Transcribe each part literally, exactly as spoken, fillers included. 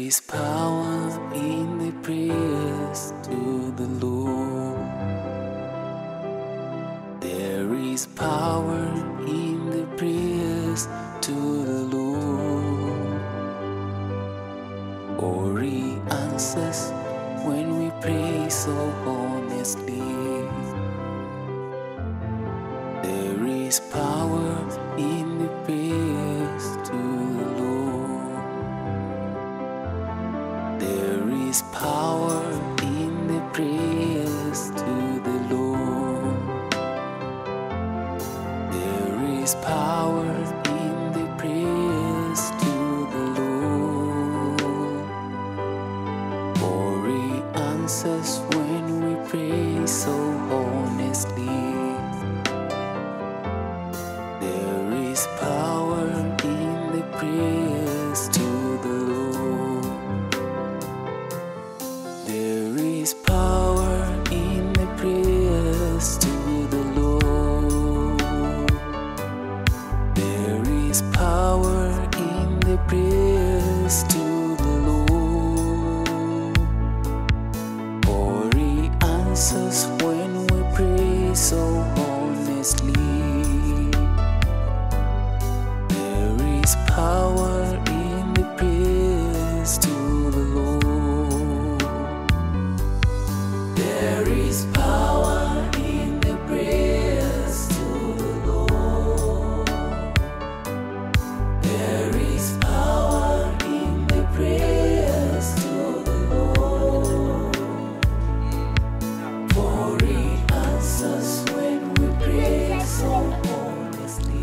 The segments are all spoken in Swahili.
is power in the prayers to the Lord. There is power in the prayers to the Lord. Or He answers when we pray so honestly. There is power in the prayers to the Lord. There is power in the prayers to the Lord. There is power in the prayers to the Lord. For He answers when we pray so honestly. There is power in the prayers to the Lord. There is power in the prayers to the Lord. There is power in the prayers to the Lord. For He answers when we pray so honestly. There is power in the prayers to the Lord. There is power in the prayers to the Lord. There is power in the prayers to the Lord. For He answers when we pray so honestly.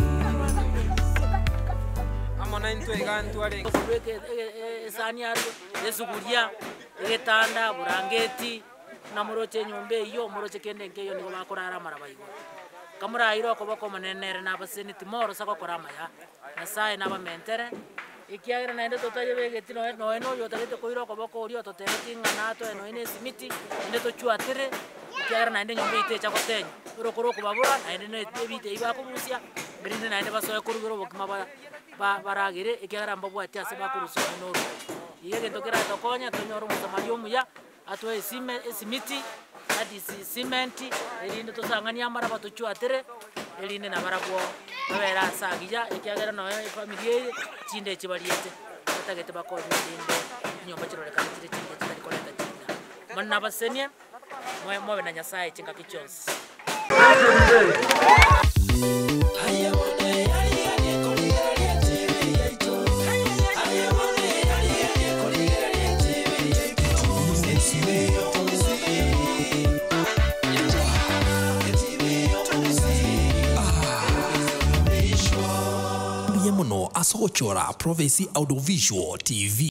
Esuguria egitanda burangeti na muroche nyombe iyo muroche kende ngeyo ni bakorara marabayigo kamurairo koboko manenere na baseni timoro sako korama ya nasaye na bamentere ikiagira na ende totaje begeti no no no yo tagete koiro koboko ori totere ngana to eno ine simiti ende to chuatere ikiagira na ende nyombe ite chako tenyo rokoro kubabura na ende no ebite iba kubusia berinde na ende basoye kurugiro bokima ba baragire ikiagira mbabu ati ase bakuruso no yege ndokera tokonya tonyoro mutamayo muya atwe sime simiti adi cement elinde tosangania mara batochu atere elinde na marabo babera sagija ikiagera no family chinde chibaliete atagete bakoro ndinde nyomba chirore kanitire chinde chinde koleta chinda manna basenie mwe mwe na nyasaye chinga kichonsi Yemono asochora Prophecy Audiovisual T V.